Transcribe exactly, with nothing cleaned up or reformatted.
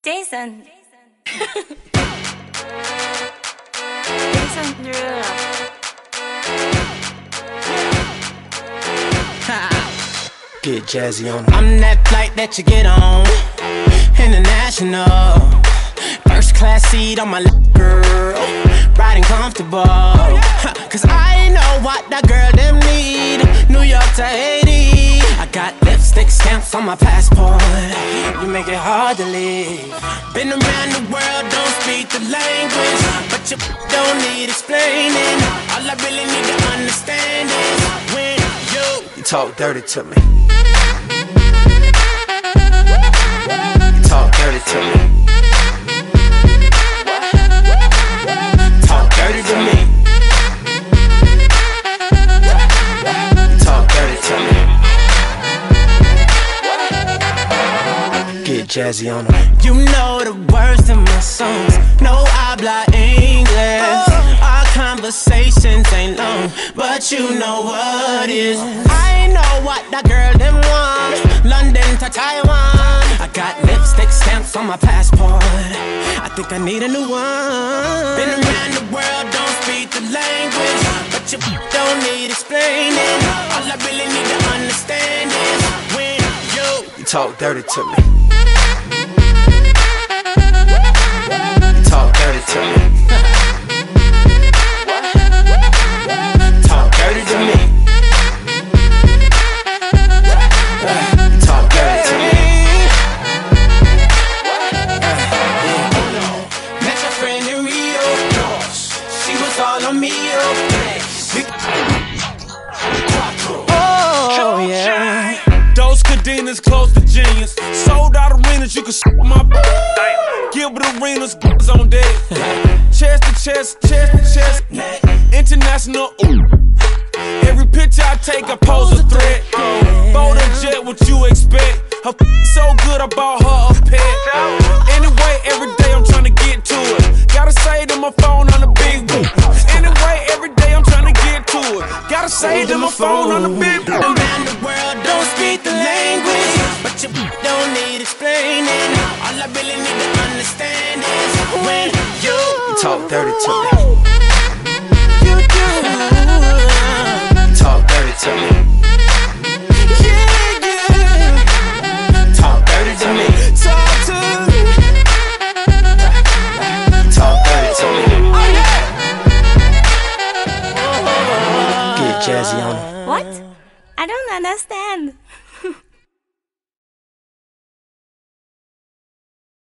Jason. Jason Derulo. Get jazzy on 'em. I'm that flight that you get on, international. First class seat on my lap, girl, riding comfortable. Cause I know what that girl them need. New York to Haiti, I got lipstick stamps on my passport. You make it hard to leave. Been around the world, don't speak the language, but you don't need explaining. All I really need to understand is when you, You talk dirty to me. You talk dirty to me. Talk dirty to me. You talk dirty to me. Get jazzy on 'em. you know the words in my songs. No habla English. Our conversations ain't long, but you know what is. I know what that girl them want. London to Taiwan. I got lipstick stamps on my passport. I think I need a new one. Been around the world, don't speak the language, but you don't need explaining. All I really need to understand is when you You talk dirty to me. You talk dirty to me. Talk dirty to me. You talk dirty to me. met your friend in Rio. She was all on me, oh yeah. Those cadenas close to genius. Sold out arenas, you can s*** my b****. Gilbert arenas, b****s on deck. Chest to chest, chest to chest. International, ooh. Every picture I take, I pose a threat. Bold and jet, what you expect? Her f so good, I bought her a pet. Anyway, every day I'm trying to get to it. Gotta say to my phone on the big boot. Anyway, every day I'm trying to get to it. Gotta say to my phone on the big boot. Around the world, don't speak the language, but you don't need explaining. All I really need to understand is when you You talk dirty to me. You do. You talk dirty to me.